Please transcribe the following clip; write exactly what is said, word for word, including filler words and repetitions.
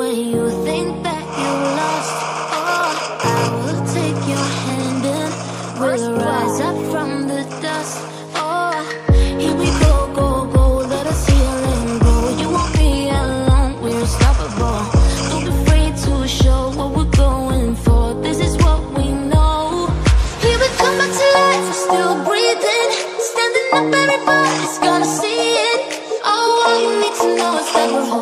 when you think that you lost. Oh, I will take your hand and we'll rise up from the dust. Oh, here we go, go, go, let us heal and grow. You won't be alone, we're unstoppable. Don't be afraid to show what we're going for. This is what we know. Here we come back to life, we're still breathing. Standing up, everybody's gonna see it. Oh, all you need to know is that we're